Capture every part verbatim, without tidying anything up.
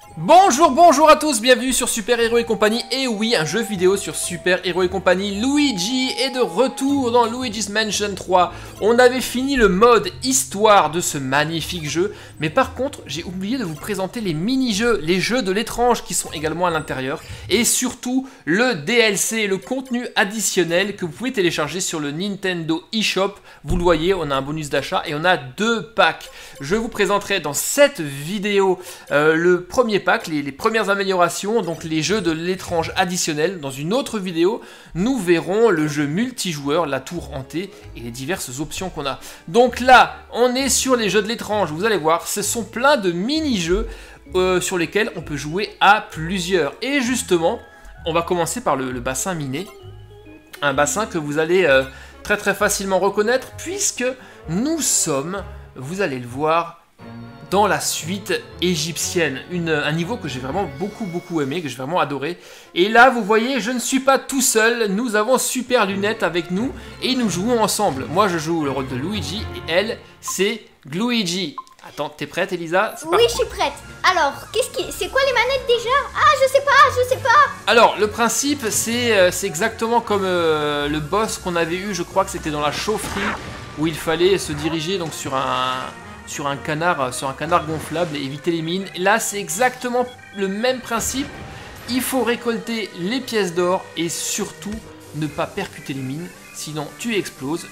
Bonjour, bonjour à tous, bienvenue sur Super Hero et compagnie. Et oui, un jeu vidéo sur Super Hero et compagnie. Luigi est de retour dans Luigi's Mansion trois. On avait fini le mode histoire de ce magnifique jeu, mais par contre, j'ai oublié de vous présenter les mini-jeux, les jeux de l'étrange qui sont également à l'intérieur, et surtout le D L C, le contenu additionnel que vous pouvez télécharger sur le Nintendo eShop. Vous le voyez, on a un bonus d'achat et on a deux packs. Je vous présenterai dans cette vidéo euh, le premier pack, les, les premières améliorations, donc les jeux de l'étrange additionnels. Dans une autre vidéo, nous verrons le jeu multijoueur, la tour hantée et les diverses options qu'on a. Donc là, on est sur les jeux de l'étrange, vous allez voir, ce sont plein de mini-jeux euh, sur lesquels on peut jouer à plusieurs. Et justement, on va commencer par le, le bassin miné, un bassin que vous allez euh, très très facilement reconnaître puisque nous sommes, vous allez le voir, dans la suite égyptienne, Une, un niveau que j'ai vraiment beaucoup beaucoup aimé, que j'ai vraiment adoré. Et là vous voyez, je ne suis pas tout seul, nous avons Super Lunette avec nous et nous jouons ensemble. Moi je joue le rôle de Luigi et elle c'est Gluigi. Attends, t'es prête Elisa? Oui, je suis prête. Alors, qu'est-ce qui, c'est quoi les manettes déjà? Ah, je sais pas, je sais pas. Alors, le principe, c'est euh, c'est exactement comme euh, le boss qu'on avait eu, je crois que c'était dans la chaufferie, où il fallait se diriger donc sur un sur un canard, sur un canard gonflable et éviter les mines. Là, c'est exactement le même principe. Il faut récolter les pièces d'or et surtout ne pas percuter les mines, sinon tu exploses,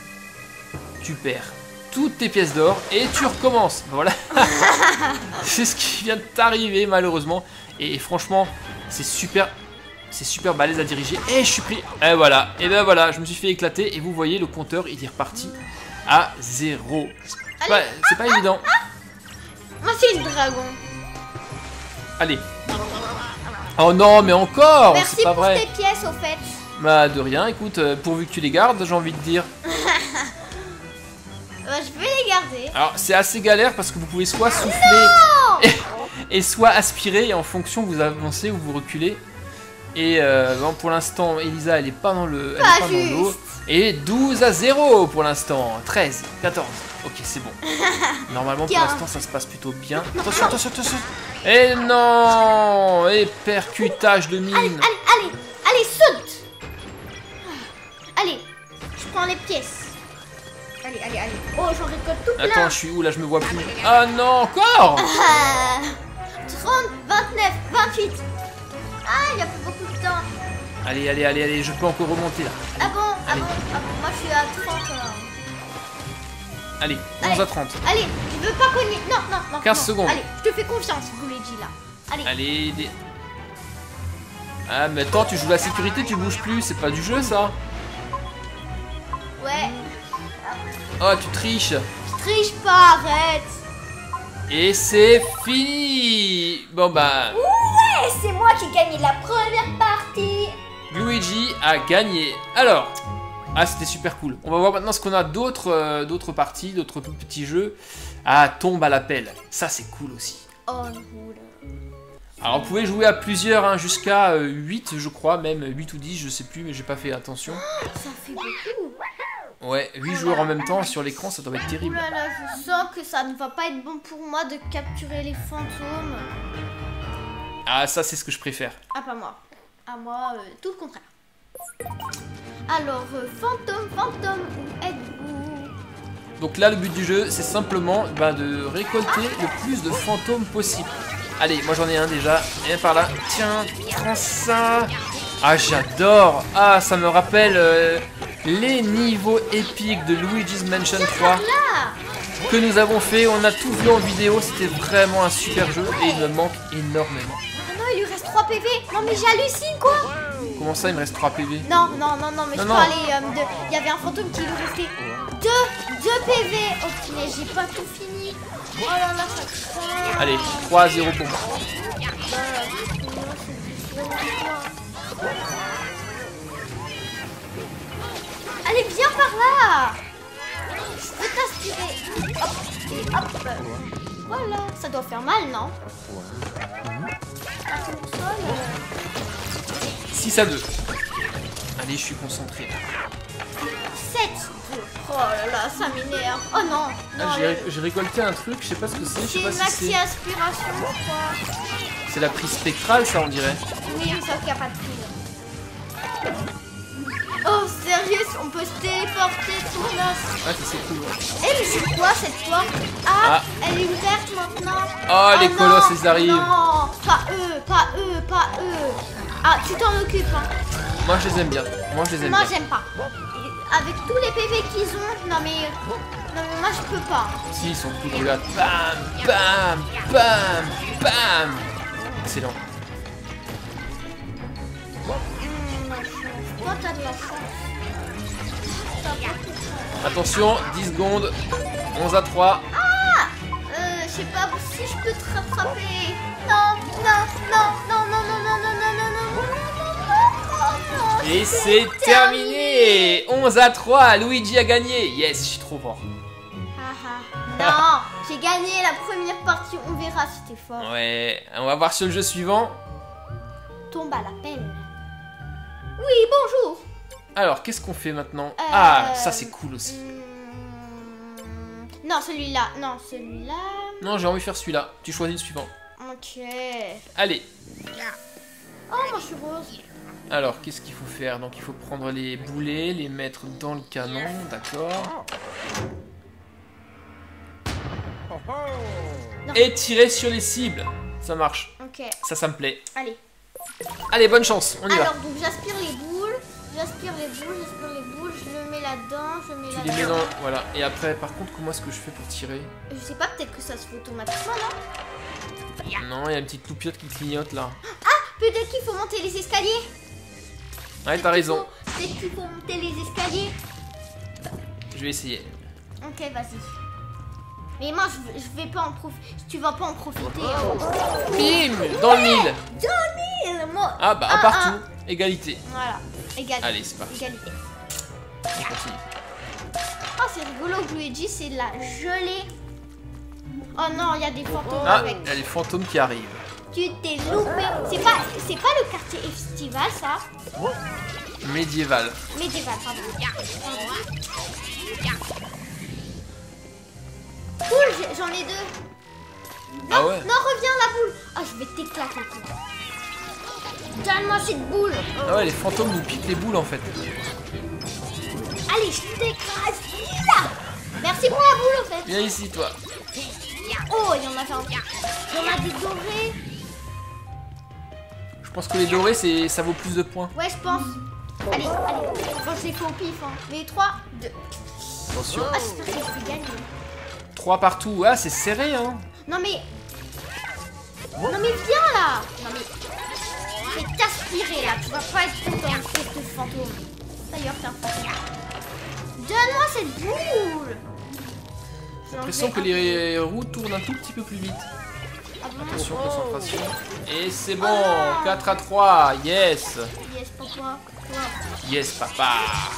tu perds toutes tes pièces d'or et tu recommences. Voilà. C'est ce qui vient de t'arriver malheureusement. Et, et franchement, c'est super, c'est super balèze à diriger. Et je suis pris. Et voilà. Et ben voilà, je me suis fait éclater. Et vous voyez, le compteur, il est reparti à zéro. C'est pas, c'est pas évident. Moi, c'est le dragon. Allez. Oh non, mais encore. Merci c'est pas pour vrai. tes pièces, au fait. Bah de rien. Écoute, euh, pourvu que tu les gardes, j'ai envie de dire. Bah, je vais les garder. Alors c'est assez galère parce que vous pouvez soit souffler et, et soit aspirer, et en fonction vous avancez ou vous reculez. Et euh, bon, pour l'instant Elisa elle est pas dans le, elle Pas est pas dans l'eau. Et douze à zéro pour l'instant. treize, quatorze. Ok, c'est bon. Normalement pour l'instant ça se passe plutôt bien. Attention, attention, attention. Et non. Et percutage de mine. Allez, allez, allez, allez, saute. Allez, je prends les pièces. Allez, allez, allez. Oh, j'en récolte tout plein. Attends, je suis où là? Je me vois plus. Ah non, encore. Ah, trente, vingt-neuf, vingt-huit. Ah, il y a plus beaucoup de temps. Allez, allez, allez, allez, je peux encore remonter là. Ah bon, ah Allez. bon, ah bon, moi je suis à trente. Là. Allez, Allez. onze à trente. Allez, je veux pas cogner. Non, non, non. quinze non. secondes. Allez, je te fais confiance, Luigi là. Allez. Allez, des... Ah mais attends, tu joues la sécurité, tu bouges plus, c'est pas du jeu ça. Ouais. Oh, tu triches. Je triche pas, arrête. Et c'est fini. Bon bah, Ouais, c'est moi qui ai gagné la première partie. Luigi a gagné. Alors, ah c'était super cool. On va voir maintenant ce qu'on a d'autres euh, d'autres parties, d'autres petits jeux. Ah, tombe à l'appel. Ça c'est cool aussi. Oh, oula. Alors vous pouvez jouer à plusieurs, hein, jusqu'à euh, huit je crois, même huit ou dix, je sais plus, mais j'ai pas fait attention. Ça fait beaucoup. Ouais, huit joueurs en même temps sur l'écran, ça doit être terrible. Ouh là là, je sens que ça ne va pas être bon pour moi de capturer les fantômes. Ah, ça c'est ce que je préfère. Ah, pas moi. À moi, euh, tout le contraire. Alors, euh, fantôme, fantôme, où êtes-vous? Donc là, le but du jeu, c'est simplement bah, de récolter le plus de fantômes possible. Allez, moi j'en ai un déjà. Viens par là. Tiens, prends ça. Ah, j'adore. Ah, ça me rappelle euh, les niveaux épiques de Luigi's Mansion trois que nous avons fait. On a tout vu en vidéo. C'était vraiment un super jeu et il me manque énormément. Ah non, il lui reste trois P V. Non, mais j'hallucine quoi. Comment ça, il me reste trois P V? Non, non, non, non, mais Non, je non. parlais euh, de... Il y avait un fantôme qui lui restait deux, deux P V. Oh, punaise, j'ai pas tout fini. Oh là là, ça craint. Allez, trois à zéro pour moi. Allez, viens par là. Je peux t'aspirer. Hop, et hop. Voilà, ça doit faire mal, non? Ah, sur le sol, euh, six à deux. Allez, je suis concentré. sept, deux. Oh là là, ça m'énerve. Oh non, non. Ah, j'ai j'ai récolté un truc, je sais pas ce que c'est. Je sais C'est pas une si maxi c'est. aspiration, je crois. C'est la prise spectrale, ça, on dirait. Oui, sauf qu'il n'y a pas de prise. Oh, sérieux, on peut se téléporter sur l'os. Ah, ça, c'est cool. Ouais. Eh, mais c'est quoi cette porte? Ah, Ah. elle est ouverte maintenant. Oh, les non, colosses, ils arrivent. Non, pas eux, pas eux, pas eux. Ah, tu t'en occupes, hein. Moi, je les aime bien. Moi, je les aime Moi, bien. j'aime pas. Avec tous les P V qu'ils ont, non mais, non mais moi je peux pas. Si, ils sont cool. Regarde. Bam, bam, bam, bam. Excellent. Toi, t'as de la chance. T'as beaucoup de chance. Attention, dix secondes. onze à trois. Ah, euh, je sais pas si je peux te rattraper. Non, non, non, non, non, non, non, non, non, non, non, non, non, non, non. Et c'est terminé. onze à trois. Luigi a gagné. Yes, je suis trop fort. Ah, ah. Non, j'ai gagné la première partie. On verra si t'es fort. Ouais, on va voir sur le jeu suivant. Tombe à l'appel. Oui, bonjour. Alors, qu'est-ce qu'on fait maintenant? Euh, Ah, ça c'est cool aussi. Hmm, Non, celui-là. Non, celui-là. Non, j'ai envie de faire celui-là. Tu choisis le suivant. Ok. Allez. Oh, moi je suis rose. Alors, qu'est-ce qu'il faut faire? Donc, il faut prendre les boulets, les mettre dans le canon, d'accord. Non. Et tirer sur les cibles. Ça marche. Ok. Ça, ça me plaît. Allez. Allez, bonne chance. On y va. Alors, donc j'aspire les boules. J'aspire les boules, j'aspire les boules. Je le mets là-dedans. Je mets Tu là-dedans. les mets dans... Voilà. Et après, par contre, comment est-ce que je fais pour tirer? Je sais pas, peut-être que ça se fait automatiquement, non? Non, il y a une petite loupiote qui clignote là. Peut-être qu'il faut monter les escaliers. Ouais, t'as raison. Peut-être qu'il faut monter les escaliers. Je vais essayer. Ok, vas-y. Mais moi, je, vais- je vais pas en profiter. Tu vas pas en profiter. hein. Bim! Dans le mille. Johnny, moi. Ah bah, Un, partout. un. Égalité. Voilà. Égalité. Allez, c'est parti. Égalité. On continue. Oh, c'est rigolo, Luigi, c'est de la gelée. Oh non, il y a des fantômes Ah, avec. il y a les fantômes qui arrivent. Tu t'es loupé. C'est pas, c'est pas le quartier estival, ça. Médiéval. Médiéval, pardon. Cool, j'ai- j'en ai deux. Non, Ah ouais? non, reviens la boule. Ah, je vais t'éclater. Donne-moi cette boule. Ah ouais, les fantômes nous piquent les boules en fait. Allez, je t'écrase. Là. Merci pour la boule, en fait. Viens ici, toi. Oh, il y en a un. Il y en a des dorés. Je pense que les dorés, c'est ça vaut plus de points. Ouais, je pense. Allez, allez. Bon, je les fais au pif. Hein. Mais trois, deux. Attention. Ah, j'espère que je vais gagner. Trois partout. Ah, c'est serré, hein. Non, mais. Non, mais viens là. Non, mais. Je vais t'aspirer là. Tu vas pas être content, espèce de fantôme. D'ailleurs, t'es un fantôme. Donne-moi cette boule. J'ai l'impression que les roues tournent un tout petit peu plus vite. Ah bon? Attention, Oh. concentration. Et c'est bon. Ah. quatre à trois. Yes. Yes, papa. Toi. Yes, papa.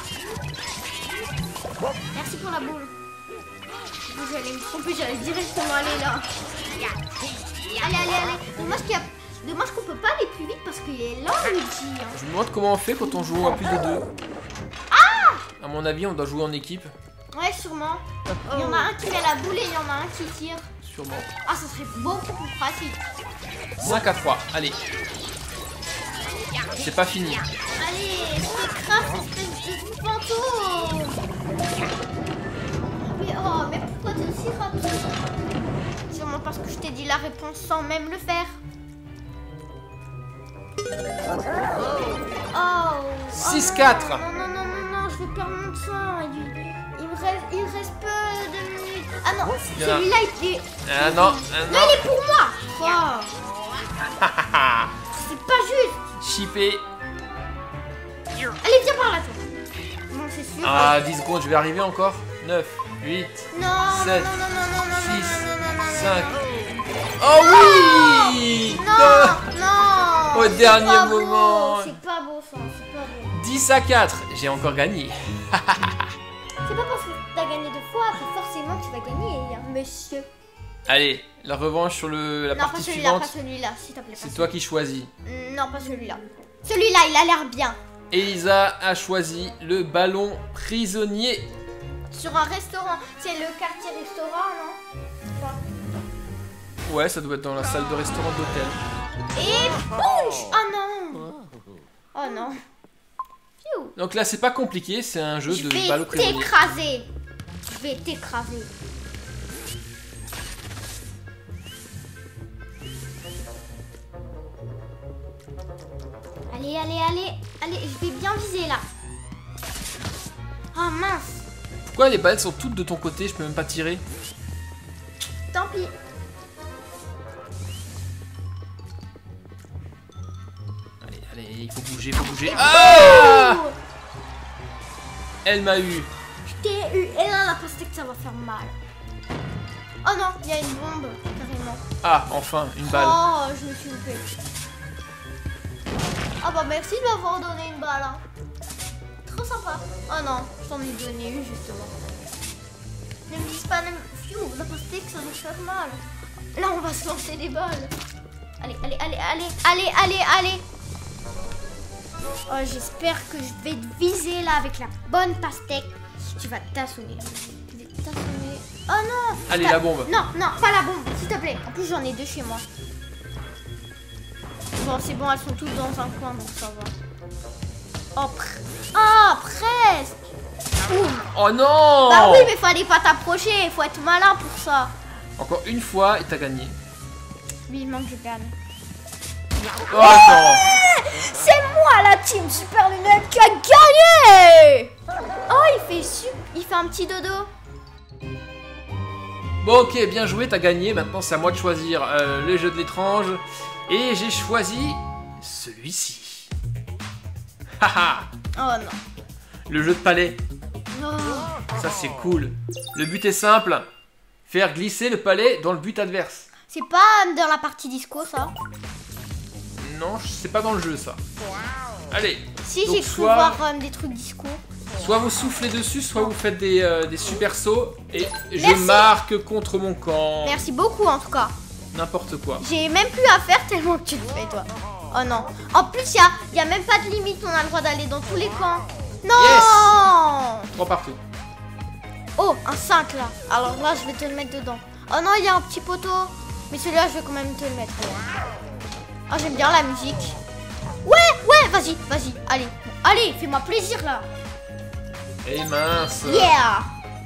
Merci pour la boule. J'allais me tromper, j'allais directement aller là. Allez, allez, allez. Dommage qu'il y a... Dommage qu'on peut pas aller plus vite parce qu'il est lent, Luigi. Hein. Je me demande comment on fait quand on joue à plus de deux. Ah! À mon avis, on doit jouer en équipe. Ouais, sûrement. Il y en a un qui met la boule et il y en a un qui tire. Sûrement. Ah, ça serait beaucoup plus pratique. cinq à trois. Allez. C'est pas fini. Allez, t'écrases, espèce de fantôme. Mais oh, mais pourquoi t'es aussi rapide? Sûrement parce que je t'ai dit la réponse sans même le faire. Oh. six oh quatre. non, non, non, non, non, je vais perdre mon sang. Il, il me reste, il me reste peu de minutes. Ah non, Il y en a- celui-là, il est... Ah non, ah Non, non. il est pour moi. Oh. C'est pas juste. Chippé. Allez, viens par là, toi. Non, c'est sûr. Ah, dix secondes, je vais arriver encore. neuf, huit, Non, sept, non, non, non, non, non, six, non, non, non, non, cinq. non. Oh oui! Non, non. Au c'est dernier pas beau, moment. C'est pas beau, ça, c'est pas beau. dix à quatre. J'ai encore gagné. C'est pas parce que t'as gagné deux fois que forcément tu vas gagner, hein, monsieur. Allez, la revanche sur le, la Non, pas partie celui-là, pas suivante. celui-là, s'il te plaît. pas C'est toi qui choisis. celui-là. Non, pas celui-là. Celui-là, il a l'air bien. Elisa a choisi le ballon prisonnier. Sur un restaurant. C'est le quartier restaurant, non? Pas. Ouais, ça doit être dans la salle de restaurant d'hôtel. Et punch. Oh non. Oh non. Pfiou. Donc là, c'est pas compliqué, c'est un jeu Je de vais balle au prisonnier. t'écraser. Je vais t'écraser. Allez, allez, allez. Allez, je vais bien viser là. Oh mince. Pourquoi les balles sont toutes de ton côté? Je peux même pas tirer. Tant pis. Allez, allez, il faut bouger, il faut bouger. Ah! Oh, Elle m'a eu. je t'ai eu. Et là, la pastèque, ça va faire mal. Oh non, il y a une bombe, carrément. Ah, enfin, une balle. Oh, je me suis loupée. Ah bah merci de m'avoir donné une balle. Hein. Trop sympa. Oh non, je t'en ai donné une justement. Ne me dis pas, ne me... Pfiou, la pastèque, ça nous fait mal. Là, on va se lancer des balles. Allez, allez, allez, allez, allez, allez, allez. Oh, j'espère que je vais te viser là avec la bonne pastèque. Tu vas t'assommer. Je vais t'assommer. Oh non. Allez, Pas- la bombe. Non, non, pas la bombe, s'il te plaît. En plus, j'en ai deux chez moi. Bon, c'est bon, elles sont toutes dans un coin, donc ça va. Oh, pr... oh presque. Ouh. Oh non! Bah oui, mais fallait pas t'approcher. Il faut être malin pour ça. Encore une fois et t'as gagné. Vivement que je gagne. Oh non! C'est moi la team Super Lunette qui a gagné. Oh, il fait su... il fait un petit dodo. Bon, ok, bien joué, t'as gagné. Maintenant, c'est à moi de choisir euh, le jeu de l'étrange. Et j'ai choisi celui-ci. Haha! Oh non. Le jeu de palais. Oh. Ça, c'est cool. Le but est simple. Faire glisser le palais dans le but adverse. C'est pas dans la partie disco ça? Non, c'est pas dans le jeu, ça. Allez. Si, donc j'ai cru soit- voir euh, des trucs disco. Soit vous soufflez dessus, soit vous faites des, euh, des super sauts. Et je Merci. marque contre mon camp. Merci beaucoup en tout cas. N'importe quoi. J'ai même plus à faire tellement que tu le fais toi. Oh non. En plus, il y a, y a même pas de limite. On a le droit d'aller dans tous les camps. Non. Trois partout. Oh, un cinq là. Alors là, je vais te le mettre dedans. Oh non, il y a un petit poteau. Mais celui-là, je vais quand même te le mettre. Oh, j'aime bien la musique. Ouais, ouais, vas-y, vas-y. Allez, allez, fais-moi plaisir là. Et mince. Yeah.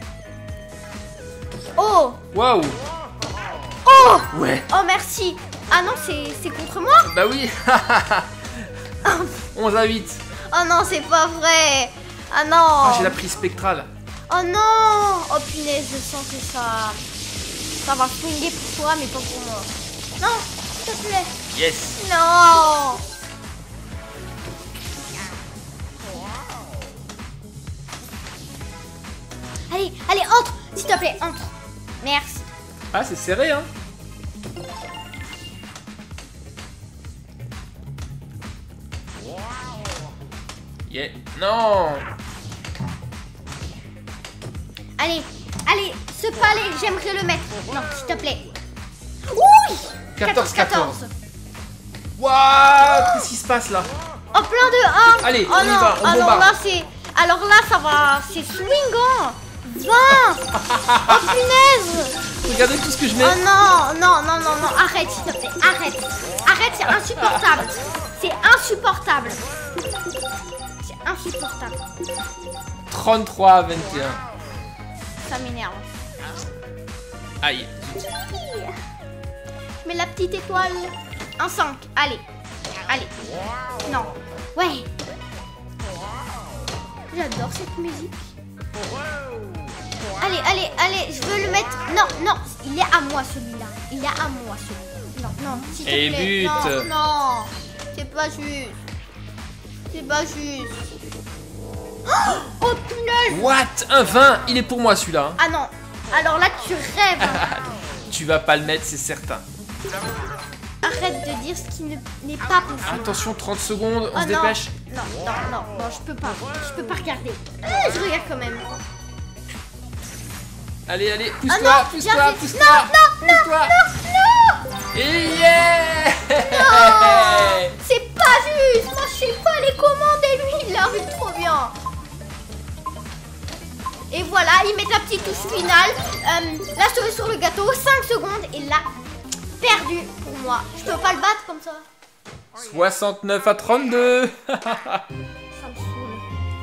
Oh, Waouh. oh, Ouais. oh, merci. Ah non, c'est c'est contre moi? Bah oui. onze à huit. Oh non, c'est pas vrai. Ah non. Ah, j'ai la prise spectrale. Oh non. Oh punaise, je sens que ça... Ça va swinguer pour toi, mais pas pour moi. Non, s'il te plaît. Yes. Non. Allez, allez, entre. S'il te plaît, entre. Merci. Ah, c'est serré, hein. Yeah. Non. Allez, allez, ce palais, j'aimerais le mettre. Non, s'il te plaît. Oui. quatorze quatorze. Waouh. Qu'est-ce qui se passe là? Oh, plein de un. Allez, oh, on y non. va, on Alors bombarde. là, c'est... Alors là, ça va... C'est swingant. vingt. Oh, punaise. Regardez tout ce que je mets. Oh non, non, non, non, non. Arrête, s'il te plaît. Arrête. Arrête, c'est insupportable. C'est insupportable. C'est insupportable. trente-trois à vingt et un. Ça m'énerve. Aïe. Mais la petite étoile. Un cinq. Allez. Allez. Non. Ouais. J'adore cette musique. Allez, allez, allez. Je veux le mettre. Non, non. Il est à moi celui-là. Il est à moi celui-là. Non, non. S'il te Et plaît. but. Non, non. C'est pas juste. C'est pas juste. Oh punaise. What? Un vingt. Il est pour moi celui-là. hein. Ah non. Alors là, tu rêves. Tu vas pas le mettre, c'est certain. Arrête de dire ce qui ne- n'est pas possible. Attention, trente secondes, on Oh se non. dépêche. Non, non, non, non, je peux pas. Je peux pas regarder. Ah, je regarde quand même. Allez, allez, Ah pousse-toi, non, pousse-toi, j'arrive. pousse-toi. Non, non, non, pousse-toi. non, non. Et yeah. Non, c'est pas juste. Moi, je sais pas les commandes et lui, il arrive trop bien. Et voilà, ils mettent la petite touche finale. Euh, la cerise sur le gâteau, cinq secondes. Et là, perdu pour moi. Je peux pas le battre comme ça. soixante-neuf à trente-deux. Ça me saoule.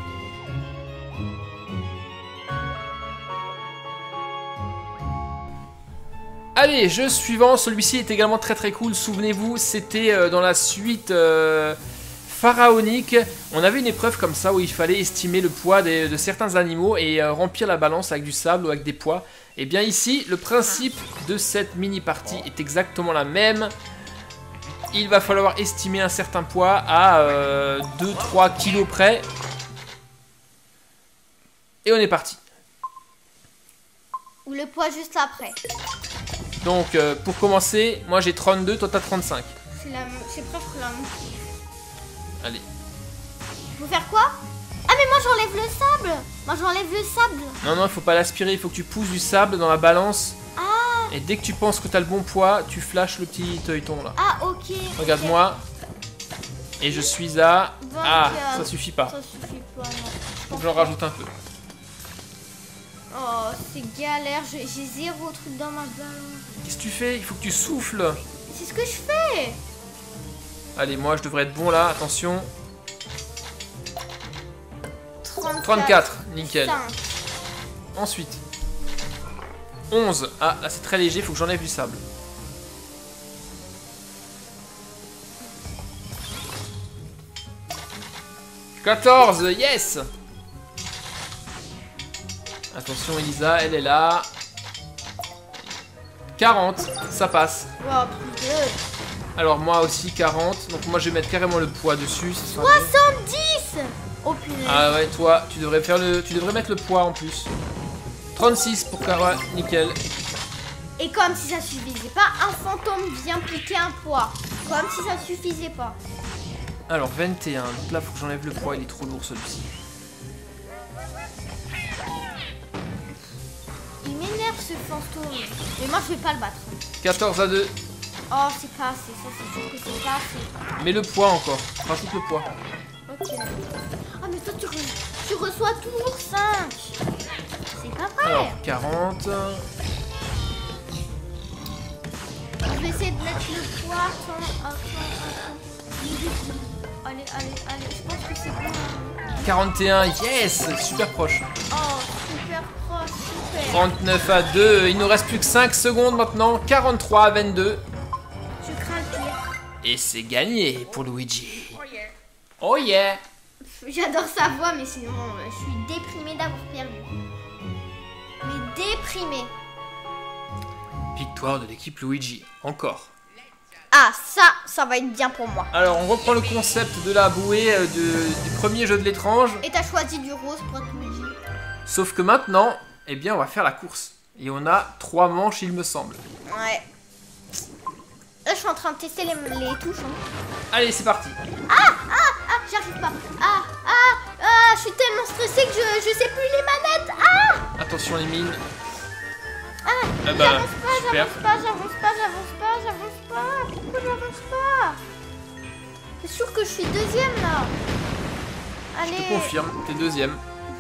Allez, jeu suivant. Celui-ci est également très très cool. Souvenez-vous, c'était euh, dans la suite euh, pharaonique. On avait une épreuve comme ça où il fallait estimer le poids des, de certains animaux et euh, remplir la balance avec du sable ou avec des poids. Et bien ici, le principe de cette mini-partie est exactement la même. Il va falloir estimer un certain poids à euh, deux trois kilos près. Et on est parti. Ou le poids juste après. Donc euh, pour commencer, moi j'ai trente-deux, toi t'as trente-cinq. C'est la... presque la même. Allez. Faut faire quoi? Ah mais moi j'enlève le sable. Moi j'enlève le sable. Non, non, il faut pas l'aspirer, il faut que tu pousses du sable dans la balance. Ah. Et dès que tu penses que t'as le bon poids, tu flashes le petit œilleton là. Ah ok. Regarde-moi. Et je suis à... vingt-quatre. Ah, ça suffit pas. Ça suffit pas, non. Faut que j'en rajoute un peu. Oh, c'est galère, j'ai zéro truc dans ma balance. Qu'est-ce que tu fais? Il faut que tu souffles. C'est ce que je fais. Allez, moi je devrais être bon là, attention. trente-quatre. trente-quatre, nickel. cinq. Ensuite. onze. Ah, là c'est très léger, il faut que j'enlève du sable. quatorze, yes. Attention Elisa, elle est là. quarante, ça passe. Oh putain. Alors moi aussi quarante, donc moi je vais mettre carrément le poids dessus. soixante-dix. Oh punaise. Ah ouais, toi, tu devrais faire le, tu devrais mettre le poids en plus. trente-six pour Cara, nickel. Et comme si ça suffisait pas, un fantôme vient piquer un poids. Comme si ça suffisait pas. Alors vingt et un, donc là faut que j'enlève le poids, il est trop lourd celui-ci. Il m'énerve ce fantôme. Mais moi je vais pas le battre. quatorze à deux. Oh c'est pas assez, ça c'est sûr que c'est pas assez. Mets le poids encore, rajoute le poids. Ok. Ah mais toi tu, re tu reçois toujours cinq. C'est pas vrai. Alors quarante. Je vais essayer de mettre le poids. Attends, attends, attends. Allez, allez, allez, je pense que c'est bon. quarante et un, yes, super proche. Oh, super proche, super. trente-neuf à deux, il nous reste plus que cinq secondes maintenant. quarante-trois à vingt-deux. Je crains le pire. Et c'est gagné pour Luigi. Oh yeah. J'adore sa voix, mais sinon, euh, je suis déprimée d'avoir perdu. Mais déprimée. Victoire de l'équipe Luigi, encore. Ah, ça, ça va être bien pour moi. Alors on reprend le concept de la bouée euh, de- du premier jeu de l'étrange. Et t'as choisi du rose pour être Luigi. Sauf que maintenant, eh bien on va faire la course. Et on a trois manches il me semble. Ouais. Là, je suis en train de tester les, les touches. Hein. Allez c'est parti. Ah, j'arrive pas. Ah, ah, ah, je suis tellement stressée que je, je sais plus les manettes. Ah, Attention les mines. ah, Ah bah, j'avance pas, super. j'avance pas, j'avance pas, j'avance pas, j'avance pas. Pourquoi j'avance pas? C'est sûr que je suis deuxième là. Je Allez. te confirme, t'es deuxième.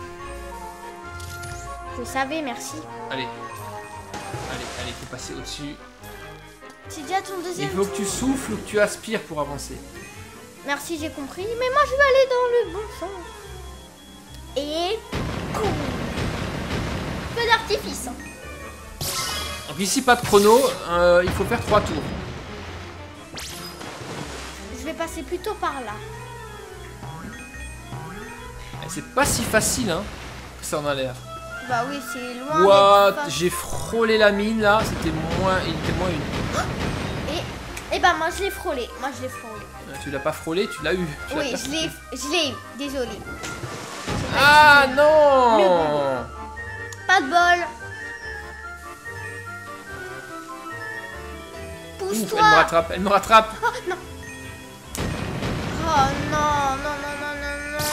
Je savais, merci. Allez. Allez, allez, faut passer au-dessus. C'est déjà ton Il deuxième faut que tu tour. souffles ou que tu aspires pour avancer. Merci, j'ai compris. Mais moi, je vais aller dans le bon sens. Et... Cool. Feu d'artifice. Donc ici pas de chrono, euh, il faut faire trois tours. Je vais passer plutôt par là. Et c'est pas si facile hein, que ça en a l'air. Bah oui, c'est loin. What? d'être facile. J'ai frôlé la mine là, c'était moins, il était moins une. Et... Et bah moi, je l'ai frôlé. Moi, je l'ai frôlé. Euh, Tu l'as pas frôlé, tu l'as eu. Tu l'as Oui, pas- je l'ai... Je l'ai eu. Désolée. Ah non! Pas de bol. Ouf, elle me Pousse-toi. rattrape, elle me rattrape. Oh non. Oh non, non, non, non, non, non.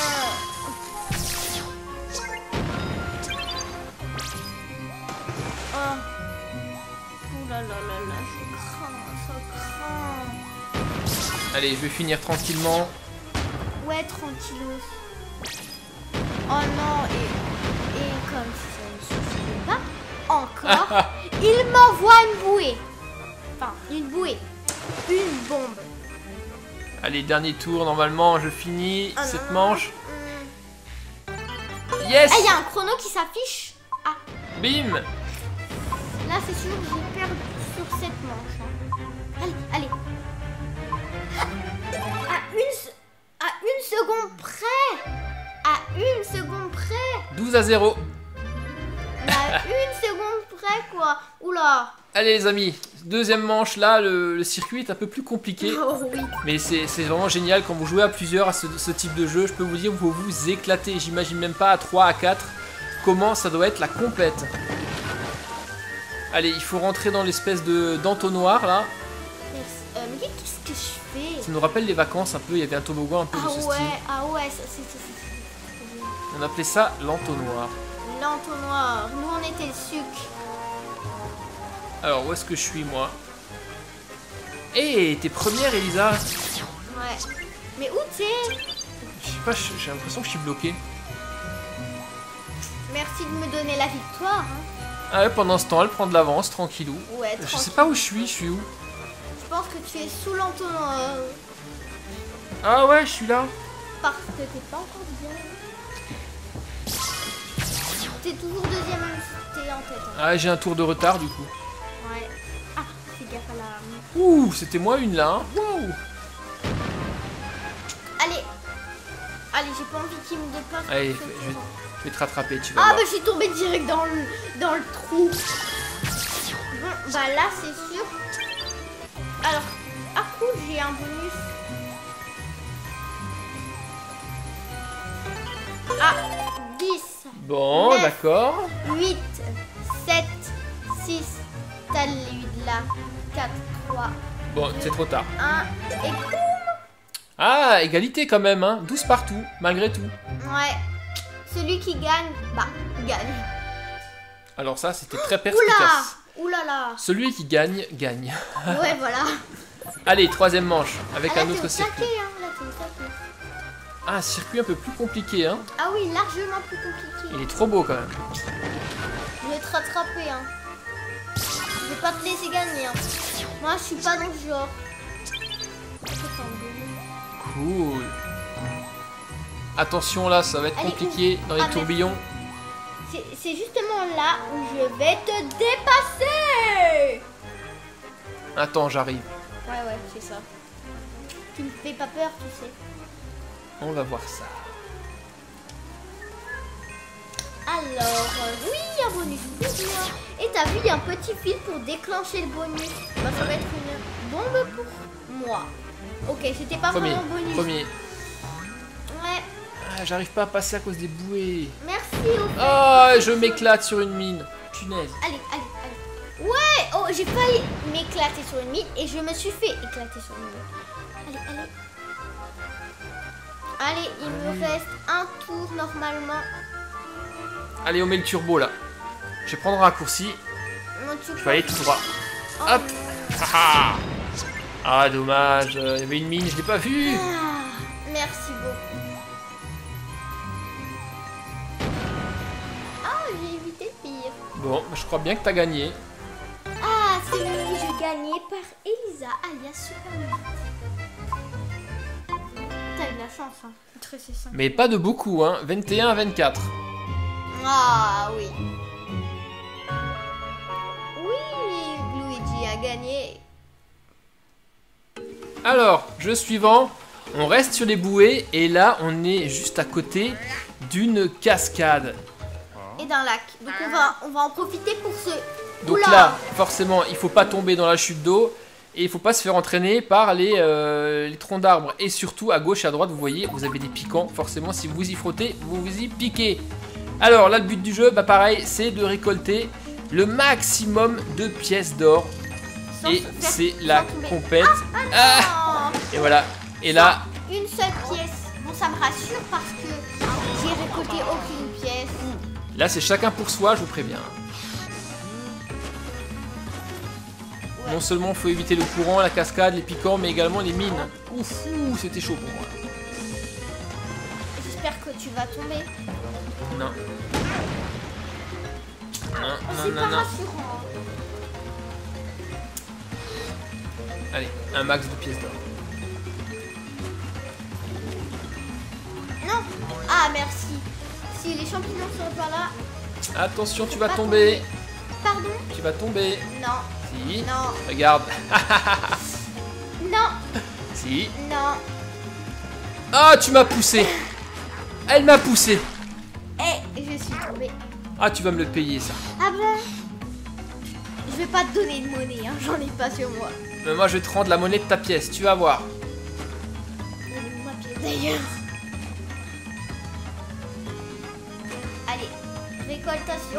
Oh. Ouh là là là là, je crains, ça craint. Allez, je vais finir tranquillement. Ouais, tranquillos. Oh non, et, et comme ça. d'accord. Il m'envoie une bouée. Enfin, une bouée. Une bombe. Allez, dernier tour, normalement, je finis Ah cette non. manche. Hmm. Yes! Ah, il y a un chrono qui s'affiche. Ah, Bim! là, c'est sûr que j'ai perdu sur cette manche. hein. Allez, allez. À une, se- à une seconde près. À une seconde près. douze à zéro. À une seconde près, quoi. Oula. Allez les amis, deuxième manche, là, le, le circuit est un peu plus compliqué. Oh oui. Mais c'est c'est vraiment génial quand vous jouez à plusieurs à ce, ce type de jeu. Je peux vous dire, vous vous éclatez. J'imagine même pas à trois, à quatre, comment ça doit être la complète. Allez, il faut rentrer dans l'espèce de d'entonnoir là. Merci. Euh, mais qu'est-ce que je fais? Ça nous rappelle les vacances un peu, il y avait un toboggan un peu Ah de ce ouais, style. ah ouais, ça, c'est c'est- c'est- c'est bien. On appelait ça l'entonnoir. L'entonnoir. Nous, on était le sucre. Alors, où est-ce que je suis moi? Eh, t'es première Elisa. Ouais. Mais où t'es? Je sais pas, j'ai l'impression que je suis bloqué. Merci de me donner la victoire. hein. Ah ouais, pendant ce temps, elle prend de l'avance, tranquillou. Ouais, Je sais tranquille. pas où je suis, je suis où? Je pense que tu es sous l'entonnoir. Ah ouais, je suis là. Parce que t'es pas encore bien. T'es toujours deuxième, même si t'es en tête. hein. Ah, j'ai un tour de retard du coup. Ouais. Ah, fais gaffe à la... Ouh, c'était moi une là. Hein. Wow. Allez. Allez, j'ai pas envie qu'il me dépasse. Allez, parce que je vais, tu- je vais te rattraper, tu vas Ah, voir. bah je suis tombée direct dans le, dans le trou. Bon, bah là, c'est sûr. Alors, ah cool, j'ai un bonus. Ah, dix, Bon, neuf. d'accord. huit, sept, six, t'as lui de là. quatre, trois, Bon, c'est trop tard. un, et cool. Ah, égalité quand même, hein. douze partout, malgré tout. Ouais. Celui qui gagne, bah, gagne. Alors ça, c'était très Oula, perspicace. oulala. Celui qui gagne, gagne. Ouais, voilà. Allez, troisième manche, avec Ah, là, un t'es autre au circuit. taquet, hein. Là, t'es au taquet. Ah, un circuit un peu plus compliqué, hein. Ah oui, largement plus compliqué. Il est trop beau quand même. Je vais te rattraper, hein. Je vais pas te laisser gagner, hein. Moi, je suis pas dans le genre. Cool. Attention là, ça va être Allez, compliqué dans les ah, mais- tourbillons. C'est c'est justement là où je vais te dépasser. Attends, j'arrive. Ouais, ouais, c'est ça. Tu me fais pas peur, tu sais. On va voir ça. Alors, euh, oui, un bonus pour moi. Et t'as vu, il y a un petit fil pour déclencher le bonus. Bah, ça va être une bombe pour moi. Ok, c'était pas Premier, vraiment bonus. premier. Ouais, Ah, j'arrive pas à passer à cause des bouées. merci. Au fait. Oh, je m'éclate sur une mine. Punaise. Allez, allez, allez. Ouais, oh, j'ai failli m'éclater sur une mine et je me suis fait éclater sur une mine. Allez, allez. Allez, il me reste un tour normalement. Allez, on met le turbo là. Je vais prendre un raccourci. Mon tu Je vais aller tout droit. Oh, Hop. non. Ah, ah dommage. Il y avait une mine, je l'ai pas vue. Ah, merci beaucoup. Ah, j'ai évité le pire. Bon, je crois bien que t'as gagné. Ah, c'est le jeu gagné par Elisa, alias Superman. T'as eu de la chance, hein. Très c'est simple. Mais pas de beaucoup, hein. vingt et un à vingt-quatre. Ah oui. Oui, Luigi a gagné. Alors, jeu suivant. On reste sur les bouées et là, on est juste à côté d'une cascade. Et d'un lac. Donc on va, on va en profiter pour ce... Donc Oula. là, forcément, il faut pas tomber dans la chute d'eau et il faut pas se faire entraîner par les, euh, les troncs d'arbres. Et surtout, à gauche et à droite, vous voyez, vous avez des piquants. Forcément, si vous y frottez, vous vous y piquez. Alors là, le but du jeu, bah pareil, c'est de récolter le maximum de pièces d'or. Sans Et se faire- c'est la sans tomber. compète. Ah, Oh, et voilà. Et là, une seule pièce. Bon, ça me rassure parce que j'ai récolté aucune pièce. là, c'est chacun pour soi, je vous préviens. Ouais. Non seulement il faut éviter le courant, la cascade, les piquants, mais également les mines. Ouf, ouh, c'était chaud pour moi. J'espère que tu vas tomber. Non. Non, C'est non, pas non, non. rassurant. Allez, un max de pièces d'or. Non. Ah, merci. Si les champignons sont pas là. Attention, tu vas Pas tomber. Pardon? Tu vas tomber. Non. Si. Non. Regarde. Non. Si. Non. Ah, tu m'as poussé. Elle m'a poussé. Eh, je suis tombée. Ah, tu vas me le payer, ça. Ah bon? Je vais pas te donner de monnaie, hein. J'en ai pas sur moi. Mais moi, je vais te rendre la monnaie de ta pièce. Tu vas voir. Donnez-moi ma pièce d'ailleurs. Allez, récoltation.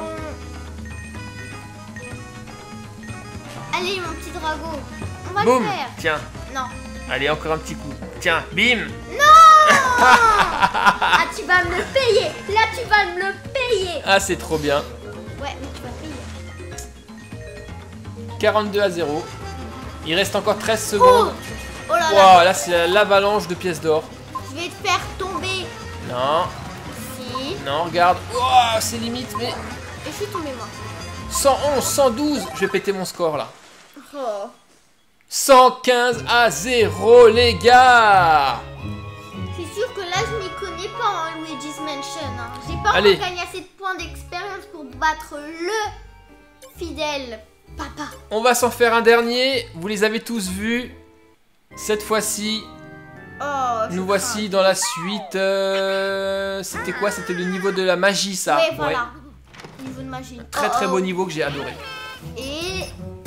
Allez, mon petit drago. On va Boum. le faire. Tiens. Non. Allez, encore un petit coup. Tiens, bim. Ah, tu vas me le payer. Là, tu vas me le payer. Ah, c'est trop bien. Ouais, mais tu vas payer. quarante-deux à zéro. Il reste encore treize secondes. Oh là Wow, là. là, c'est l'avalanche de pièces d'or. Je vais te faire tomber. Non, Si. non, regarde. Wow, c'est limite, mais... Et je suis tombée, moi. cent onze, cent douze. Je vais péter mon score, là. Oh. cent quinze à zéro, les gars. C'est sûr que là, je m'y connais pas en Luigi's Mansion. Hein. J'ai pas Allez. encore gagné assez de points d'expérience pour battre le fidèle papa. On va s'en faire un dernier. Vous les avez tous vus. Cette fois-ci, Oh, je nous voici dans la suite. euh, C'était quoi? C'était le niveau de la magie, ça. Ouais, voilà. Niveau de magie. Très Oh, très oh. beau niveau que j'ai adoré. Et...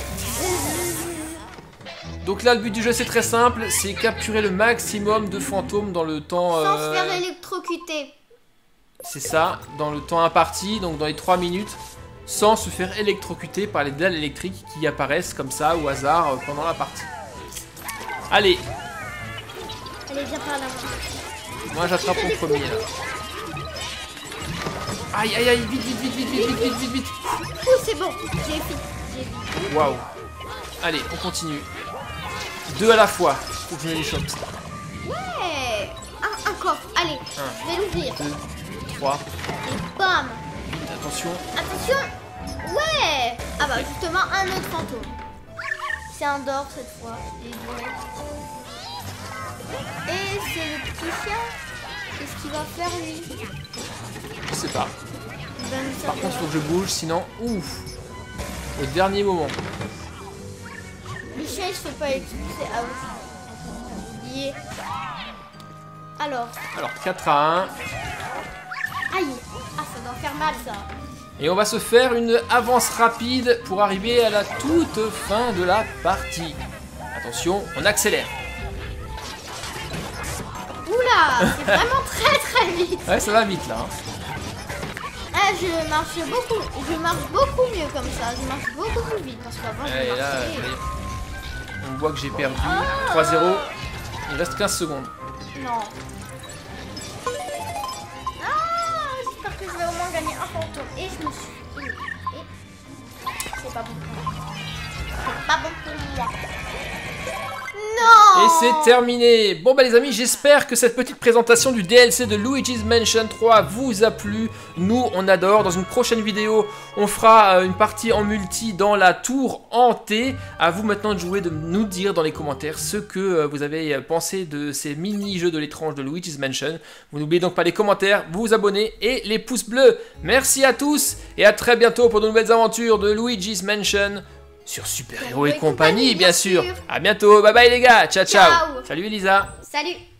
Donc là, le but du jeu, c'est très simple. C'est capturer le maximum de fantômes dans le temps... Sans euh, se faire électrocuter. C'est ça, dans le temps imparti, donc dans les trois minutes, sans se faire électrocuter par les dalles électriques qui apparaissent comme ça au hasard euh, pendant la partie. Allez, Allez, viens par là. moi j'attrape mon premier là. Aïe aïe aïe, vite vite vite vite vite vite vite vite vite. Oh, c'est bon. J'ai fait. J'ai fait. Waouh. Allez, on continue. Deux à la fois, faut que je me les chope. Ouais. Un, un coffre. Allez, Un. je vais l'ouvrir. Deux, trois, Et bam. attention. Attention. Ouais. Ah bah justement, un autre fantôme. C'est un d'or cette fois. Les deux. Et c'est le petit chien. Qu'est-ce qu'il va faire lui? Je sais pas. Il va nous Par servir. contre, faut que je bouge, sinon, ouf. Au dernier moment. Le chien il se fait pas expulser. Ah oui. Oublié. Alors. Alors, quatre à un. Aïe. Ah, ça doit faire mal ça. Et on va se faire une avance rapide pour arriver à la toute fin de la partie. Attention, on accélère. Oula, c'est vraiment très très vite. Ouais, ça va vite là. hein. Ah, je marche beaucoup. Je marche beaucoup mieux comme ça. Je marche beaucoup plus vite parce qu'avant je Et là, marchais. ça y est. On voit que j'ai perdu. trois zéro. Il reste quinze secondes. Non. Ah, j'espère que je vais au moins gagner un fantôme. Et je me suis. Et, et... C'est pas bon pour moi. C'est pas bon pour moi. Non. Et c'est terminé. Bon bah les amis, j'espère que cette petite présentation du D L C de Luigi's Mansion trois vous a plu. Nous, on adore. Dans une prochaine vidéo, on fera euh, une partie en multi dans la tour hantée. À vous maintenant de jouer, de nous dire dans les commentaires ce que euh, vous avez pensé de ces mini-jeux de l'étrange de Luigi's Mansion. Vous n'oubliez donc pas les commentaires, vous vous abonnez et les pouces bleus. Merci à tous et à très bientôt pour de nouvelles aventures de Luigi's Mansion. Sur Super Héros et compagnie, bien sûr. À bientôt. Bye bye les gars. Ciao, ciao. Ciao. Salut Elisa. Salut.